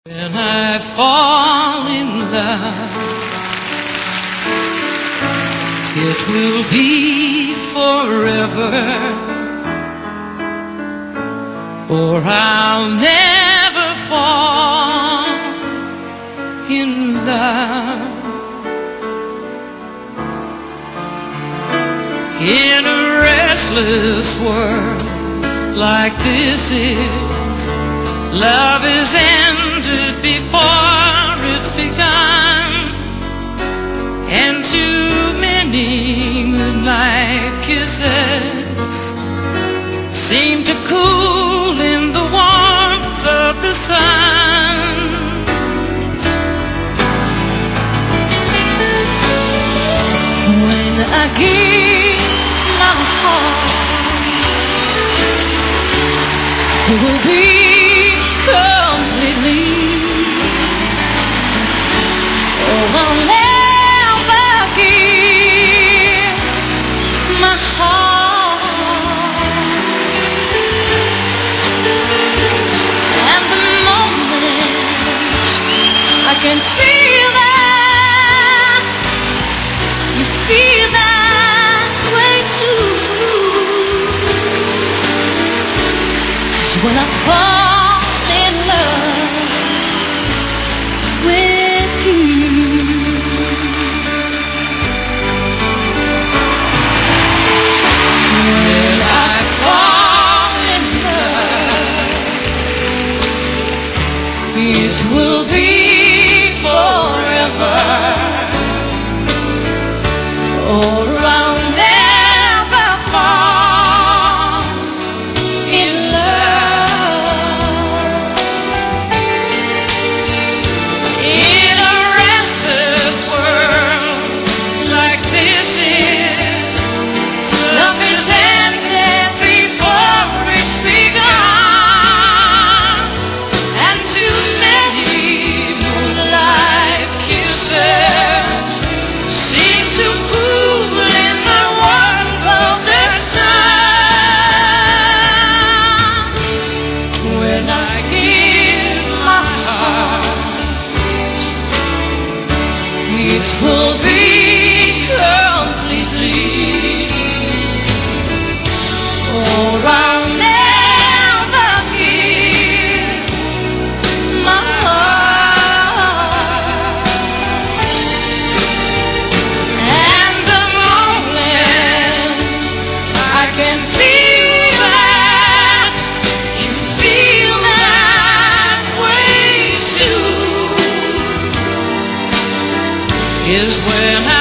When I fall in love, it will be forever, or I'll never fall in love. In a restless world like this is, love is ended before it's begun, and too many moonlight kisses seem to cool in the warmth of the sun. When I give my heart, it will be completely. Oh, I'll never give my heart, and the moment I can feel that, you feel that way too. 'Cause when I fall in love with you, when I fall in love, it will be forever, or I'll never fall in love. In a restless world like this is, love is ended before it's begun, and too many moonlight kisses seem to cool in the warmth of the sun. When I give my heart, it will be completely, or I'll never give my heart, and the moment I can feel that, you feel that way too, is when I